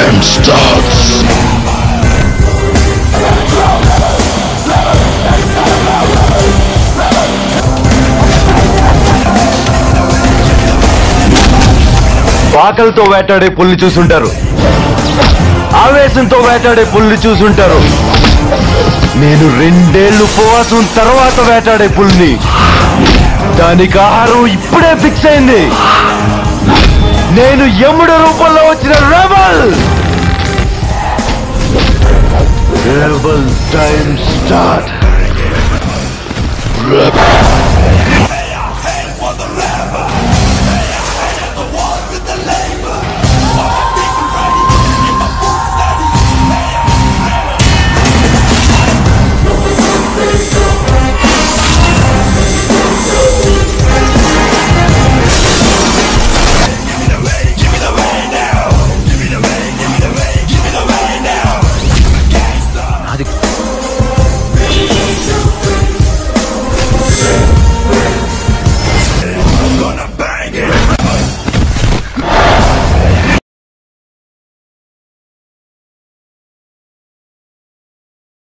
time starts. ఆకలితో వేటాడే పుల్లి చూసుంటారు, ఆవేశంతో వేటాడే పుల్లి చూసుంటారు. నేను 2 ఏళ్ళు ఉపవాసం తర్వాత వేటాడే పుల్ని. దానికి ఆహారం ఇప్పుడే ఫిక్స్ అయింది. నేను యముడు రూపంలో వచ్చిన రెబల్. Rebel time start.